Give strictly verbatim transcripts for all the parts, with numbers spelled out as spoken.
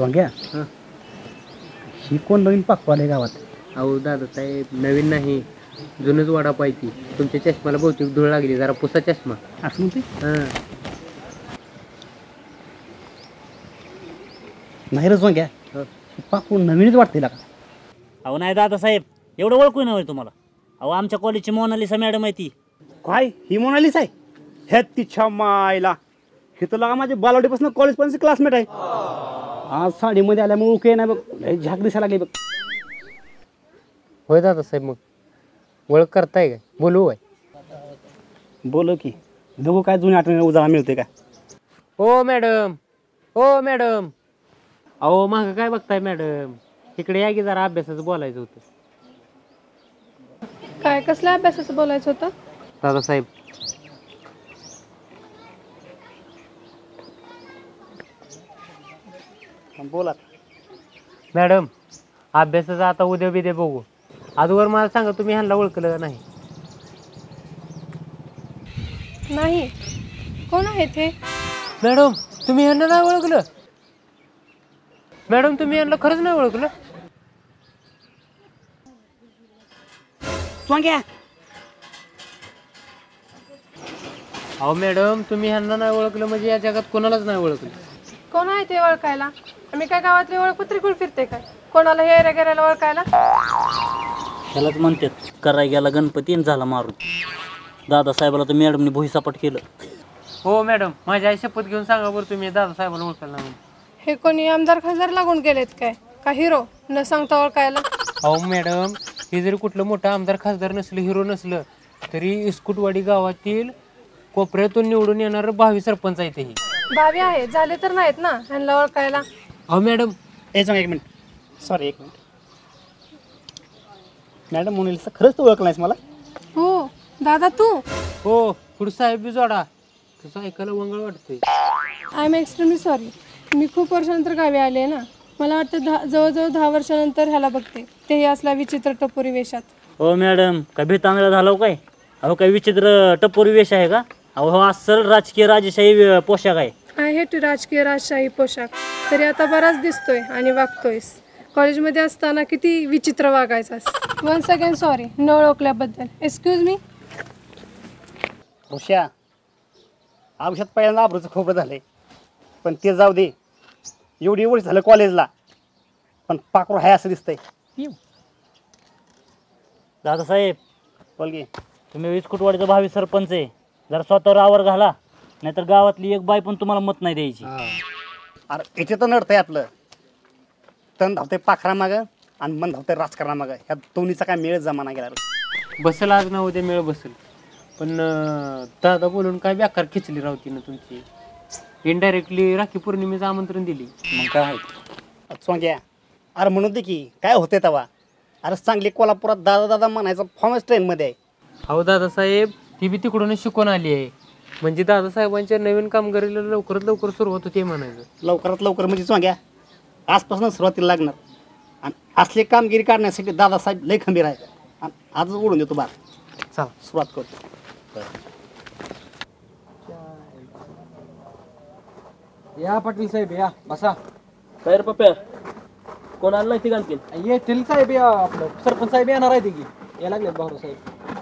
स्वांग्या हां ही कोण नवीन पाकवाले गावात? अहो दादासाहेब नवीन नाही, जुनच वडापाव आहे ती. तुमच्या चष्म्याला बहुतेक धूळ लागली, जरा पुसा चष्मा. असं म्हणते? हां नाही रे स्वांग्या, हो. पाकून नवीनच वाटते का? अहो नाही दादासाहेब, एवढं ओळखू नव्हे तुम्हाला. अहो आमच्या कॉलेजची मोनालिसा मॅडम आहे ती. काय ही मोनालिस आहे? ह्या तिच्या मायला हे तर लागा माझे बालवाडीपासून कॉलेजपर्यंत क्लासमेट आहे. आज साडीमध्ये आल्यामुळे ओके नाही बघ, लय झाक दिसायला लागली बघ. होय दादासाहेब, मग ओळख करताय काय? बोलू आहे. बोलो की बघू काय जुन्या आठवणी उजाळा मिळते का? हो मॅडम, हो मॅडम. अहो मागं काय बघताय मॅडम, इकडे या की जरा अभ्यासाचं बोलायचं होतं. काय कसल्या अभ्यासाचं बोलायचं होतं? दादासाहेब बोला. मॅडम अभ्यासाचं आता उद्या बिद्या बघू. अगोदर मला सांगा, तुम्ही ह्यांना ओळखलं का नाही? नाही. कोण आहे ते? मॅडम तुम्ही ह्यांना नाही ओळखलं? मॅडम तुम्ही ह्यांना खरंच नाही ओळखलं? स्वांग्या अहो मॅडम तुम्ही ह्यांना नाही ओळखलं म्हणजे या जगात कोणालाच नाही ओळखलं. कोण आहे ते ओळखायला? आम्ही काय गावातली ओळख त्रिकून फिरते काय? कोणाला हे रे गेल्याला ओळखायला? त्यालाच म्हणतात कराय गेला गणपती आणि झाला मारून. दादासाहेबाला तर मॅडमने भुईसपाट केलं. हो मॅडम, माझी आई शपथ घेऊन सांगा बरं, तुम्ही दादासाहेबांना ओळखायला नाही. हे कोणी आमदार खासदार लागून गेलेत काय? का हिरो न सांगता ओळखायला? अहो मॅडम, हे जरी कुठलं मोठं आमदार खासदार नसलं, हिरो नसलं, तरी इस्कुटवाडी गावातील कोपऱ्यातून निवडून येणारं भावी सरपंच आहे. तेही भावी आहे, झाले तर नाहीत ना ह्यांना ओळखायला. अहो मॅडम ए सांग एक मिनिट, सॉरी एक मिनिट. मॅडम मोनालिसा खरंच तू ओळखलं नाहीस मला? हो दादा तू? हो, पुढे साहेब बी जोडा, तसं ऐकायला वंगळ वाटतंय. I am extremely sorry. मी खूप वर्षानंतर गावी आले ना, मला वाटतं दहा जवळजवळ दहा वर्षानंतर ह्याला बघते, तेही असला विचित्र टपोरी वेशात. हो मॅडम, काय भेतांगळा झाला काय? अहो काय विचित्र टपोरी वेश आहे का? अहो हो अस्सल राजकीय राजेशाही पोशाख आहे. आय हेट राजकीय राजशाही पोशाख. तरी आता बराच दिसतोय आणि वागतोयस. कॉलेजमध्ये असताना किती विचित्र वागायचास. वन्स अगेन सॉरी न ओळखल्याबद्दल. Excuse me. ऋषा, आयुष्यात पहिल्यांदा आबरूचं खोबरं झालंय, पण ते जाऊ दे. एवढी एवढी झालं कॉलेजला, पण पाकरू हाय असं दिसतंय. दादासाहेब बोल की. तुम्ही विस्कुटवाडीचा भावी सरपंच आहे, जरा स्वतःवर आवर घाला, नाहीतर गावातली एक बाई पण तुम्हाला मत नाही द्यायची. अरे याचे तर नडतंय आपलं. तण धावतंय पाखरा मागं आणि मन धावतंय राजकारणा मागं. ह्या दोन्हीचा काय मेळ जमाना गेला रे. बसेल आज ना उद्या मेळ बसेल, पण अं, दादा बोलून काय बेकार खिचली राहती ना तुमची. इनडायरेक्टली राखी पौर्णिमेचं आमंत्रण दिली. मग काय आहे? स्वांग्या, अरे म्हणून दे की काय होते तेव्हा. अरे सांगली कोल्हापुरात दादा दादा म्हणायचं फॉर्मच ट्रेनमध्ये आहे. हो दादासाहेब, ती बी तिकडूनच शिकून आली आहे. म्हणजे दादासाहेबांच्या नवीन कामगिरीला लवकरात लवकर सुरुवात होते म्हणायचं. लवकरात लवकर म्हणजे स्वांग्या आजपासून सुरुवातीला लागणार. आणि असली कामगिरी काढण्यासाठी दादासाहेब लय खंबीर आहे. आणि आजच ओढून देतो बार. चला सुरुवात करतो. या पाटील साहेब या, बसा. काय रे पप्या, कोण आलं नाही ती आणखी? येतील साहेब, या आपलं सरपंच साहेब येणार आहे की या लागलेत भाऊ साहेब.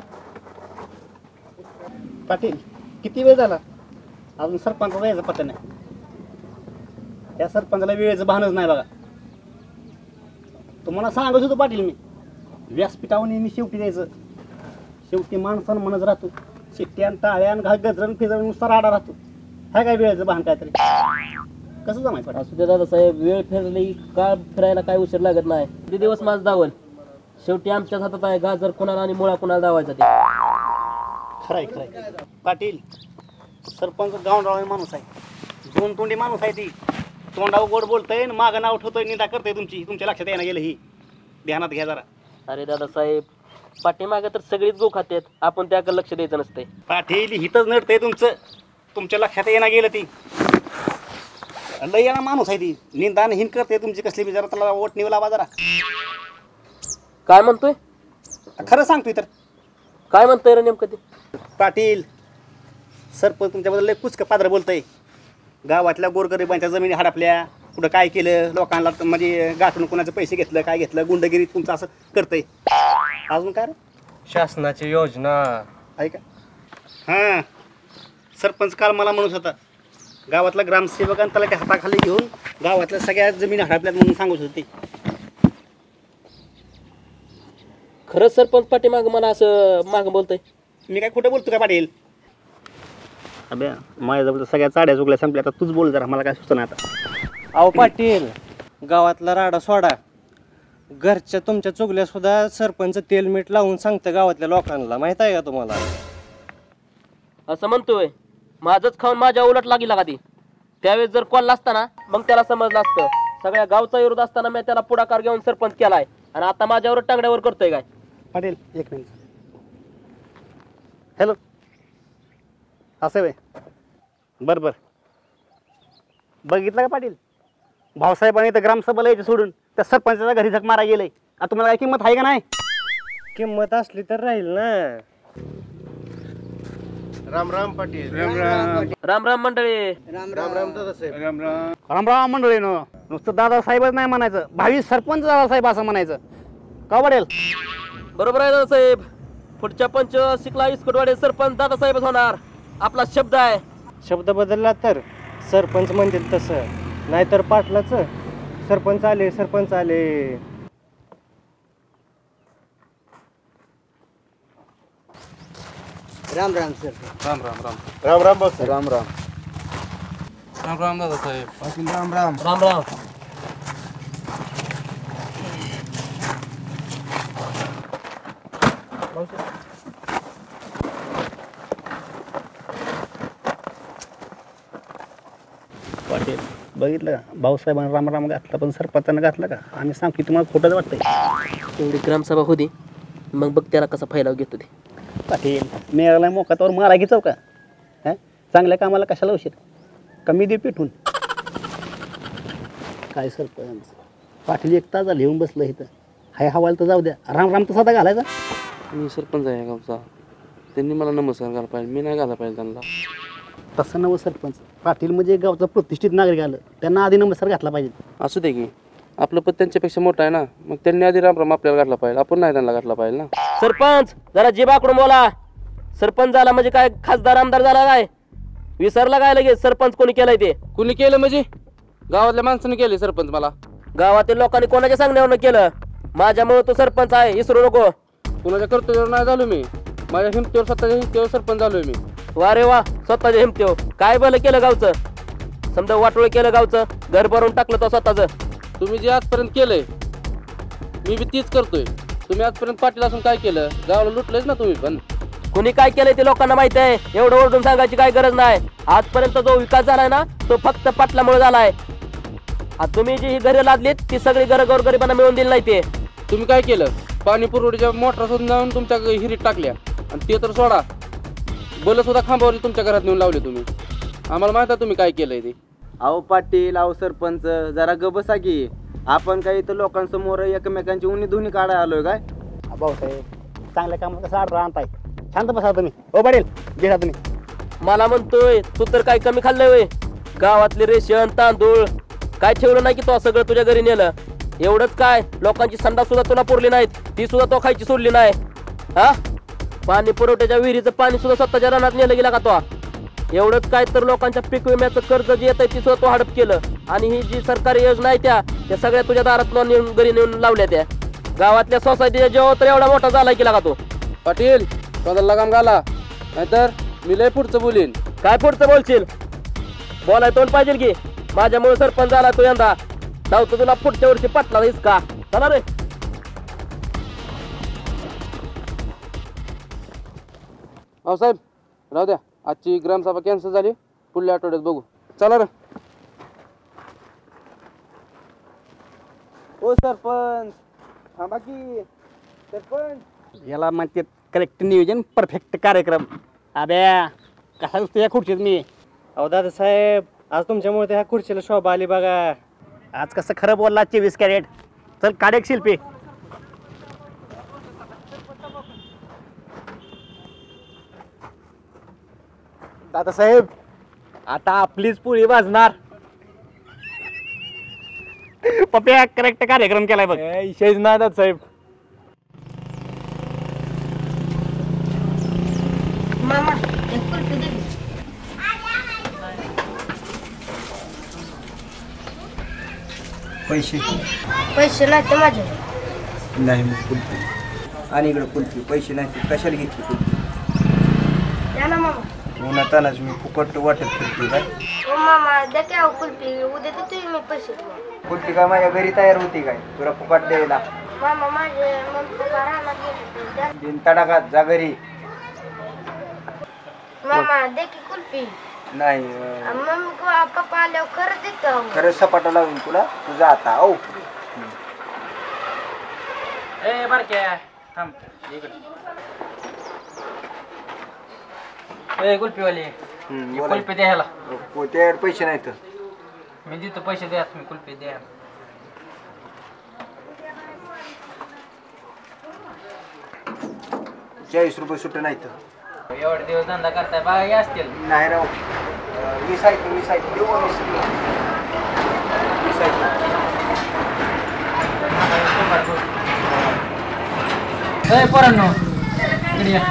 पाटील किती वेळ झाला अजून सरपंचाचा यायचा पत्ता नाही. या सरपंचाला वेळेचं भानच नाही बघा. तुम्हाला सांगत होतो पाटील मी, व्यासपीठावर नेहमी शेवटी द्यायचं. शेवटी माणसानं म्हणत राहतो, शिट्ट्यान टाळ्यान घा गजरन फिजरन नुसता राडा राहतो. ह्या काय वेळेचं भान काहीतरी कसं जमायचं? असू दे दादासाहेब, वेळ फिरली का फिरायला काय उशीर लागत नाही. ते दिवस माझं दावल, शेवटी आमच्याच हातात आहे गाजर कोणाला आणि मुळा कोणाला दावायचा ते. खरंय खरंय पाटील, सरपंच गावंडाळा माणूस आहे, दोन तोंडी माणूस आहे. ती तोंडावर गोड बोलतंय आणि मागं नाव ठेवतोय, निंदा करतोय तुमची. तुमच्या लक्षात येणं गेलं ही, ध्यानात घ्या जरा. अरे दादासाहेब, पाठीमागे तर सगळीच गो खात्यात, आपण त्याकडे लक्ष द्यायचं नसतंय. पाटील हिथंच नडतंय तुमचं, तुमच्या लक्षात येणं गेलं. ती लय येणं माणूस आहे. ती निंदान हिन करते तुमची कसली बी. जरा त्याला वोट निवला लावा जरा. काय म्हणतोय? खरं सांगतोय तर. काय म्हणतोय रे नेमकं ते? पाटील सरपंच तुमच्याबद्दल लय कुचकं पादर बोलतंय. गावातल्या गोरगरिबांच्या जमिनी हडपल्या, कुठं काय केलं लोकांना म्हणजे गाठून कोणाचं पैसे घेतलं काय घेतलं गुंडगिरी तुमचं असं करतंय अजून काय रे? शासनाची योजना आहे का हां सरपंच काल मला म्हणत होता गावातला ग्रामसेवक आणि त्याला हाताखाली घेऊन गावातल्या सगळ्या जमीन हडपल्यात म्हणून सांगत होते खरंच सरपंच पाठीमाग मला असं मागं बोलतंय. मी काय कुठं बोलतो का पाटील अभ्या माझ्याजवळ सगळ्या चाड्या चुकल्या संपल्या आता तूच बोल जरा मला काय सुचना आता. अहो पाटील गावातला राडा सोडा घरच्या तुमच्या चुगल्या सुद्धा सरपंच तेल मीठ लावून सांगतं गावातल्या लोकांना माहित आहे का तुम्हाला. असं म्हणतोय माझंच खाऊन माझ्या उलट लागली का ती त्यावेळेस जर कॉल असताना मग त्याला समजलं असतं सगळ्या गावचा विरोध असताना मी त्याला पुढाकार घेऊन सरपंच केलाय आणि आता माझ्यावर टांगड्यावर करतोय काय. पाटील एक मिनिट हॅलो असं वे बरं बरं बघितलं का पाटील भाऊसाहेबांनी तर ग्रामसभेला यायचं सोडून त्या सरपंचाच्या घरी झक मारा गेलंय आता तुम्हाला काय किंमत आहे का नाही. किंमत असली तर राहील ना. राम राम पाटील राम राम राम राम मंडळी. राम राम दादासाहेब राम राम रामराम मंडळीनं नुसतं दादासाहेबच नाही म्हणायचं भावी सरपंच दादासाहेब असं म्हणायचं का पडेल. बरोबर आहे दादासाहेब पुढच्या पंचवार्षिकला इस्कोटवाडे सरपंच दादासाहेबच होणार आपला शब्द आहे. शब्द बदलला तर सरपंच म्हणतील तसं नाहीतर पाटलाचं सरपंच आले सरपंच आले. राम राम सर राम राम राम राम राम बस राम राम राम राम दादासाहेब पाटील राम राम राम राम. पाटील बघितलं का भाऊसाहेबांना रामराम घातला पण सरपंचानं घातला का आम्ही सांग की तुम्हाला खोटंच वाटतंय. एवढी ग्रामसभा होती मग बघ त्याला कसा फैलाव घेतो ते. पाटील मिळाला मोकातावर मारा घ्यायचो का हां चांगल्या कामाला कशाला उशीर कमी दे पेटून काय सरपंच पाटील एक तास झाली येऊन बसलं इथं हाय हवाल तर जाऊ द्या राम राम तर साधा घालायचा. मी सरपंच आहे गावचा त्यांनी मला नमस्कार घाला पाहिजे मी नाही घाला पाहिजे त्यांना. तसं नवं सरपंच पाटील म्हणजे एक गावचा प्रतिष्ठित नागरिक आलं त्यांना आधी नमस्कार घातला पाहिजे. असू दे की आपलं पद त्यांच्यापेक्षा मोठं आहे ना मग त्यांनी आधी रामराम आपल्याला घातला पाहिजे आपण नाही त्यांना घातला पाहिजे ना. सरपंच जरा जीभ आकडून बोला. सरपंच झाला म्हणजे काय खासदार आमदार झाला काय विसरला काय लगेच सरपंच कोणी केलंय ते. कुणी केलं म्हणजे गावातल्या माणसाने केले सरपंच मला. गावातील लोकांनी कोणाच्या सांगण्यावर केलं माझ्यामुळे तो सरपंच आहे विसरू नको. कुणाच्या कर्तव्यावर नाही झालो मी माझ्या हिमतीवर स्वतःच्या हिमतीवर सरपंच झालोय मी. वा रे वा स्वतःच्या हिमतीवर काय भलं केलं गावचं समजा वाटोळ केलं गावचं घर भरून टाकलं तो स्वतःचं. तुम्ही जे आजपर्यंत केलंय मी बी तीच करतोय. तुम्ही आजपर्यंत पाटील असून काय केलं गावाला लुटलंच ना तुम्ही पण. कुणी काय केलंय ते लोकांना माहिती आहे एवढं ओरडून सांगायची काय गरज नाही. आजपर्यंत जो विकास झालाय ना तो फक्त पाटलामुळे झालाय. आता तुम्ही जी ही घरे लादलीत ती सगळी घरं गोरगरिबांना मिळून दिली नाही ते. तुम्ही काय केलं पाणी पुरवठ्याच्या मोटरा शोधून जाऊन तुमच्या हिरीत टाकल्या आणि ते तर सोडा बोल सुद्धा खांबावरली तुमच्या घरात नेऊन लावले तुम्ही. आम्हाला माहित आहे तुम्ही काय केलंय ते. अहो पाटील अहो सरपंच जरा ग बसा की आपण काही तर लोकांसमोर एकमेकांची उन्ही धुनी काढायला आलोय काय. भाऊसाहेब चांगल्या कामाला कसं आडरा आणताय शांत बसा तुम्ही हो पाटील घ्या तुम्ही. मला म्हणतोय तू तर काय कमी खाल्लंय वय गावातले रेशन तांदूळ काय ठेवलं नाही की तो सगळं तुझ्या घरी नेलं. एवढंच काय लोकांची संडा सुद्धा तुला पुरली नाहीत ती सुद्धा तो खायची सोडली नाही. हा पाणी पुरवठ्याच्या विहिरीचं पाणी सुद्धा स्वतःच्या रानात नेलं गेला का तो. एवढंच काय तर लोकांच्या पीक विम्याचं कर्ज जे येत आहे ती सुद्धा तो हडप केलं. आणि ही जी सरकारी योजना आहे त्या त्या सगळ्या तुझ्या दारात नेऊन घरी नेऊन लावल्या त्या गावातल्या सोसायटीच्या जेव्हा तर एवढा मोठा झाला केला का तो. पाटील स्वतःला लगाम घाला नाहीतर मी लय पुढचं बोलीन. काय पुढचं बोलशील बोलाय तोंड पाहिजे की माझ्यामुळे सरपंच झाला तो यंदा धावतो तुला पुढच्या वर्षी पाटला इसका चला रे. हो साहेब राहू द्या आजची ग्रामसभा कॅन्सल झाली पुढल्या आठवड्यात बघू चला रे. ओ सरपंच थांबा की सरपंच. याला म्हणते करेक्ट नियोजन परफेक्ट कार्यक्रम. अब्या कसा दिसतो या खुर्चीत मी. अहो दादासाहेब आज तुमच्यामुळे त्या खुर्चीला शोभा आली बघा. आज कसं खरं बोलला चोवीस कॅरेट चल काढ एक शिल्पी. दादासाहेब आता आपलीच पोळी वाजणार. पप्या करेक्ट कार्यक्रम केलाय बघ. शेज नादात साहेब. मामा एक कुल्फी दे. पैसे पैसे नाही तर माझे नाही मग कुल्फी आणि इकडे कुल्फी पैसे नाही तर कशाला घेतली कुल्फी. द्या ना मामा. उन्हात तानाच मी फुकट वाटत फिरतो काय. हो मामा द्या की अहो कुल्फी उद्या देतोय मी पैसे तुम्हाला. कुल्फी काय माझ्या घरी तयार होती काय तुला फुकट द्यायला. मामा माझे मग पप्पा राहणार गेले द्या. दिन तडाखात जा घरी. मामा दे की कुल्फी. नाही मग पप्पा आल्यावर खरं देतो. खरंच सपाटा लावून तुला तुझा आता औ. ए बारक्या थांब इकडे. ए कुल्फीवाली कुल्फी द्या ह्याला. त्यावर पैसे नाही तर मी देतो पैसे द्या तुम्ही कुल्फी द्या. चाळीस रुपये सुट्ट नाही तर. एवढे दिवस धंदा करताय बघा हे असतील. नाही राव वीस आहे तर वीस आहे देऊ का वीस वीस आहे. ए पोरांनो इकडे या.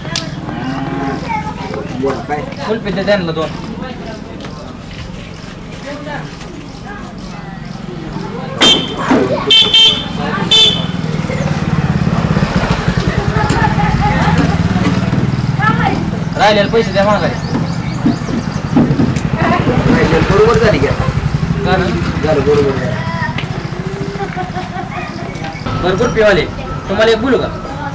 बोल काय कुल्फी द्या त्यांना दोन. राहिलेले पैसे द्या माघारी. बरोबर झाली का झालं बरोबर. भरपूर पिवाले तुम्हाला एक बोलू का.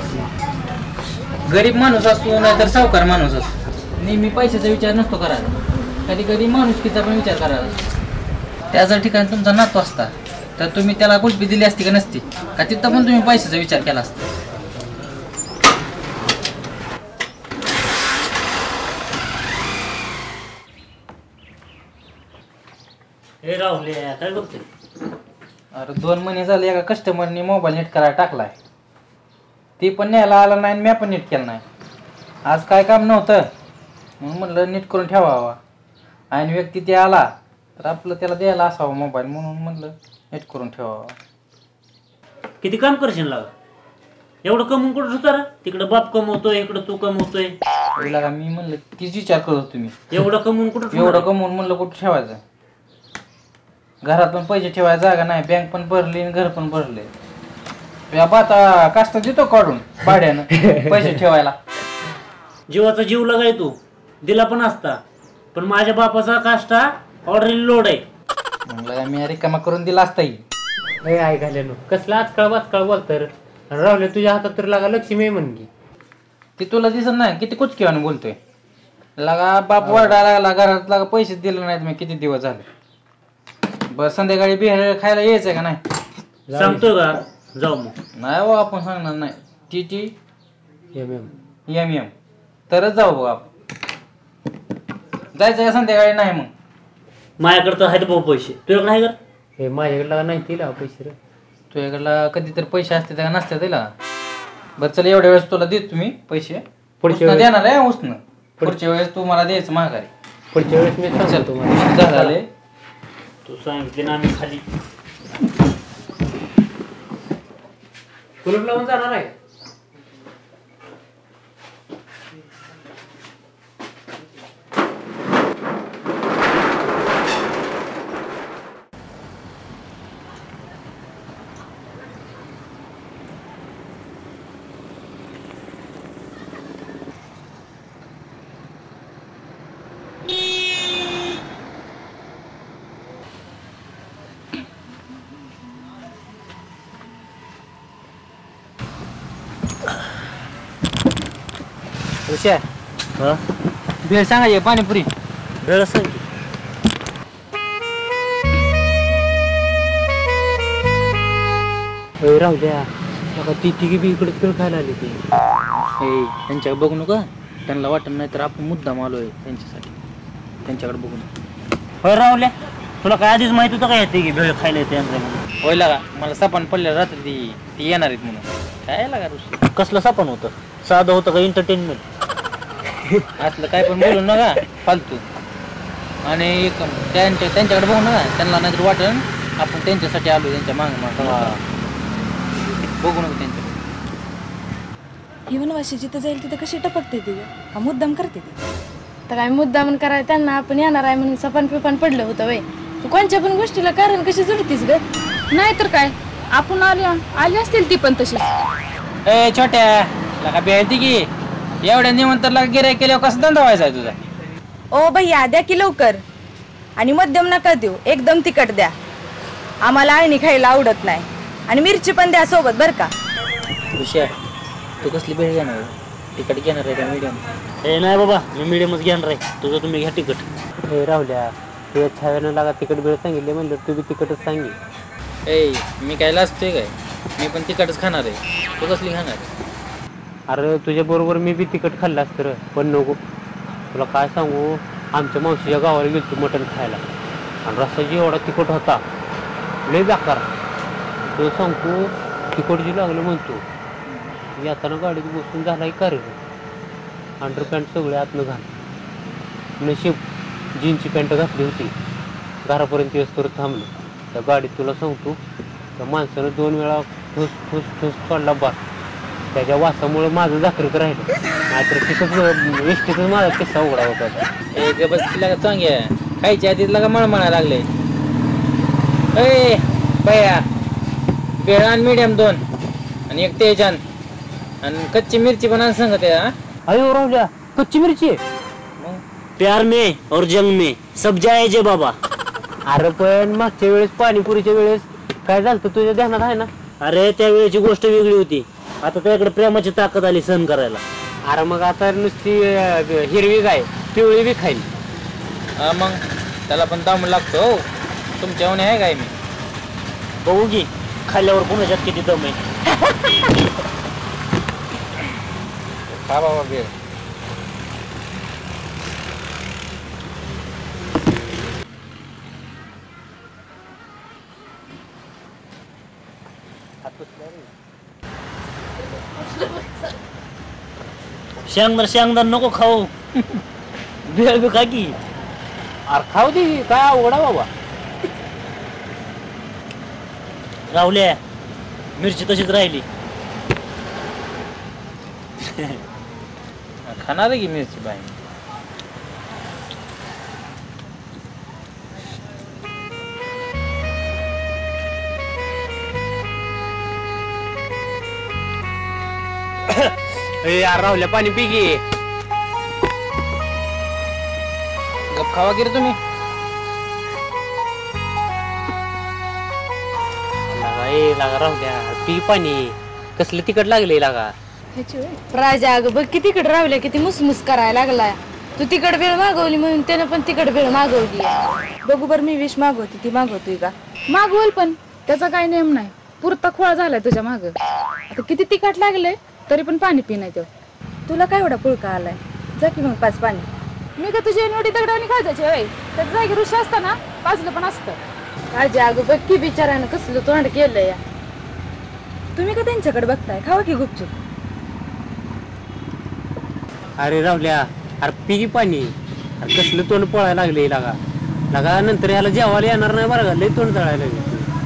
गरीब माणूस असतो नाही तर सावकार माणूस असतो. नेहमी पैशाचा विचार नसतो करायला. कधी कधी माणुसकीचा पण विचार करायला. त्याच्या ठिकाणी तुमचा नातू असता तर तुम्ही त्याला कुल्फी दिली असती का नसती का तिथं पण तुम्ही पैशाचा विचार केला असता. हे राहुल काय बघते. अरे दोन महिने झाले एका कस्टमरने मोबाईल नीट करायला टाकलाय. ती पण न्यायला आला नाही मी पण नीट केलं नाही. आज काय काम नव्हतं म्हणून म्हणलं नीट करून ठेवावा. आणि व्यक्ती ते आला तर आपलं त्याला द्यायला असावा मोबाईल म्हणून म्हणलं नीट करून ठेवावा. किती काम करशील लाग एवढं कमवून कुठं होतं रे. तिकडं बाप कमवतोय इकडं तू कमवतोय. का मी म्हणलं तीच विचार करत तुम्ही एवढं कमवून कुठं एवढं कमवून म्हणलं कुठं ठेवायचं. घरात पण पैसे ठेवायला जागा नाही. बँक पण भरली आणि घर पण भरले. आता कास्त देतो काढून भाड्यानं पैसे ठेवायला. जीवाचा जीव लागाय तू दिला पण असता पण माझ्या बापाचा काष्टा ऑलरेडी लोड आहे. म्हणलं मी रिकामा करून दिला असता. नाही आई घाल्यानो कसला आजकाळ वाजकाळ बोलतर. राहुल तुझ्या हातात तर लागा लक्ष्मी म्हणगी. ती तुला दिसत नाही किती कुचकीवाने बोलतोय. लागा बाप वाढायला लागला घरात लागा पैसे दिले नाहीत मी किती दिवस झाले. बरं संध्याकाळी बिहार खायला यायचंय का नाही सांगतोय का जाऊ मग. नाही बघ आपण सांगणार नाही. T T M M M M तरच जाऊ बघ आपण. जायचं का संध्याकाळी नाही मग. माझ्याकडे तर आहेत भाऊ पैसे तुझ्याकडे आहे का. हे माझ्याकडे लागा नाही तिला पैसे रे. तुझ्याकडला कधीतरी पैसे असते का नसते त्याला. बरं चल एवढ्या वेळेस तुला देतो तुम्ही पैसे. पुढच्या उसनं देणार आहे उसनं. पुढच्या वेळेस तू मला द्यायचं माघारी. पुढच्या वेळेस मी सांगतो तुम्हाला. झाले तू सांगितले ना आम्ही खाली कुलूप लावून जाणार आहे. ऋषा हा भेळ सांगायचे पाणीपुरी. वेळ सांग. राहू द्या ती तिघी बी इकडे खेळ खायला आली ती. त्यांच्याकडे बघू नका. त्यांना वाटत नाही तर आपण मुद्दाम आलोय त्यांच्यासाठी. त्यांच्याकडे बघू नका. होय राहुल्या तुला काय आधीच माहित होतं का येते की भेळ खायला येते म्हणून. होय लागा मला सपान पडल्या रात्री ती ती येणार आहेत म्हणून. काय लागा ऋषी कसलं सापण होतं साधं होतं का एंटरटेनमेंट. असलं काय पण बोलू नका फालतू. आणि एक त्यांच्या त्यांच्याकडे बघू नका. त्यांना नाहीतर वाटण आपण त्यांच्यासाठी आलो, त्यांच्या माग माग बघू नको त्यांच्या. ही वनवाशी जिथं जाईल तिथं कशी टपकते ती का मुद्दाम करते ती? तर काय मुद्दा म्हणून करायला त्यांना आपण येणार आहे म्हणून सपन पिपन पडलं होतं वय. तू कोणत्या पण गोष्टीला कारण कशी जुळतीस ग? नाही तर काय, आपण आली आली असतील ती पण तशी. ए छोट्या लका भेटती की एवढ्या निमंत्रणला गिऱ्हाईक केल्यावर कसा धंदा व्हायचा आहे तुझा? ओ भैया द्या की लवकर, आणि मध्यम नका देऊ, एकदम तिखट द्या. आम्हाला आळणी खायला आवडत नाही, आणि मिरची पण द्या सोबत बर का. ऋषा तू कसली भेळ घेणार आहे? तिखट घेणार आहे का मीडियम? ए नाही बाबा, मी मिडियमच घेणार आहे. तुझं तुम्ही घ्या तिकट. हे राहुल्या, तुझ्या छाव्यानं लागा तिकट वेळ सांगितले म्हणलं तू बी तिकटच सांगे. ए मी काय लाजतोय काय? मी पण तिखटच खाणार आहे. तू कसली खाणार आहे? अरे तुझ्या बरोबर मी बी तिकट खाल्लं असतं रे, पण नको. तुला काय सांगू, आमच्या मावशीच्या गावाला गेलो मटण खायला, आणि रस्त्याची एवढा तिखट होता, लय बेकार. तुला सांगतो तिखट जी लागलं म्हणतो, येताना गाडीत बसून झाला की कार्य अंडर पॅन्ट सगळे आतनं घाल. नशीब जीनची पॅन्ट घातली होती, घरापर्यंत येस्तोवर थांबलो. त्या गाडीत तुला सांगतो त्या माणसानं दोन वेळा ठोस ठोस ठोस पडला बास. त्याच्या वासामुळे माझं जाकरीत राहिलं, नाहीतर तिथंच एसटीतच माझा किस्सा उघडा होता. ए ग बस तिला का चांगली आहे, खायच्या आधीच लागा मळमळा लागले. ए बया भेळ आणि मीडियम दोन, आणि एक तेजान, आणि कच्ची मिरची पण आण सांगत आहे. अयो राहुल्या, कच्ची मिरची आहे? प्यार में और जंग में सब जायजे बाबा. अरे पण मागच्या वेळेस पाणीपुरीच्या वेळेस काय झालं तुझ्या ध्यानात आहे ना? अरे त्यावेळेची गोष्ट वेगळी होती, आता त्याकडे प्रेमाची ताकद आली सहन करायला. अरे मग आता नुसती हिरवी गाय पिवळी बी खाईल. मग त्याला पण दाम लागतो. तुमच्या उन्हे आहे काय? मी बघू की खाल्ल्यावर कोणाच्यात किती दम आहे. खा बाबा भेळ. शेंगदार शेंगदार नको खाऊ, भेळ बी खा की. अरे खाऊ दे, काय अवघडा बाबा. राहुल्या मिरची तशीच राहिली. खाणार आहे की मिरची बाई? यार राहुल्या पाणी पी की. गप खावा की रे तुम्ही. लागा ए लागा राहुल्या पी पाणी. कसलं तिखट लागले लागा. राजा अगं बघ किती तिकड राहुल्या, किती मुसमुस करायला लागलाय. तू तिकड वेळ मागवली म्हणून त्यानं पण तिकड वेळ मागवली. बघू बर मी विष मागवते, ती मागवतोय का? मागवल, पण त्याचा काही नेम नाही. पुरता खोळा झालाय तुझ्या माग. आता किती तिखट लागले तरी पण पाणी पी नाही. तुला काय एवढा पुळका आलाय? जा की मग पाच पाणी. मी का तुझी नोटी दगडावणी खायचे वय? त्यात जागी ऋषी असताना पाजलं पण असतं. राजा अगं बघ की बिचारानं कसलं तोंड केलं या. तुम्ही का त्यांच्याकडे बघताय? खावा की गुपचूप. अरे राहुल्या अरे पी की पाणी. अरे कसलं तोंड पळायला लागले लागा. लागा नंतर याला जेवायला येणार नाही बरं का, लय तोंड जळायला लागले.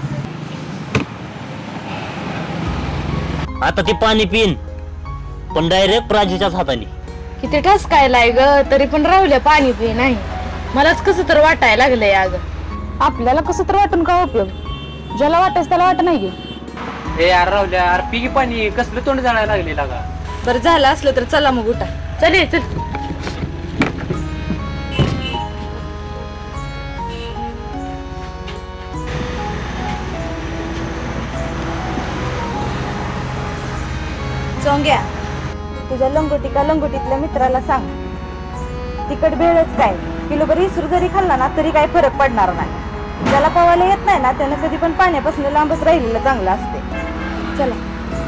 आता ते पाणी पिन, पण डायरेक्ट प्राजीच्याच हाताने. किती ठसकायलाय ग, तरी पण राहुल्या पाणी पी नाही. मलाच कसं तर वाटायला लागलंय अगं. आपल्याला कसं तर वाटून काय उपयोग? ज्याला वाटायचं त्याला वाट नाही गे. हे यार राहुल्या अरे पी की पाणी. कसलं तोंड जळायला लागले लागा. बरं झालं असलं तर चला मग उठा. चल ये चल. चोंग्या तुझ्या लंगोटी का लंगोटीतल्या मित्राला सांग, तिखट भेळच काय किलोभर इसरू जरी खाल्ला ना तरी काही फरक पडणार नाही. ज्याला पवायला येत नाही ना त्यानं कधी पण पाण्यापासून लांबच राहिलेलं चांगलं असते. चला.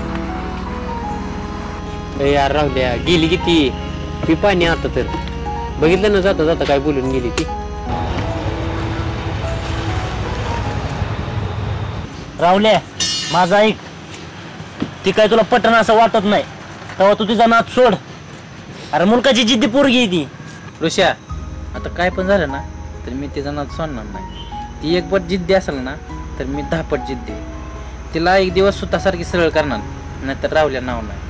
यार राहुल्या गेली किती पी पाणी. आता तर बघितलं ना जाता जाता काय बोलून गेली ती. राहुल्या माझा ऐक, ती काय तुला पटन असं वाटत नाही तेव्हा तू तिचा नाच सोड. अरे मुलकाची जिद्दी पोरगी ती. ऋषा आता काय पण झालं ना तर मी तिचा नाद सोडणार नाही. ती एक पट जिद्दी असेल ना तर मी धापट जिद्दी आहे. तिला एक दिवस स्वतःसारखी सरळ करणार, नाहीतर रावल्या नाव नाही.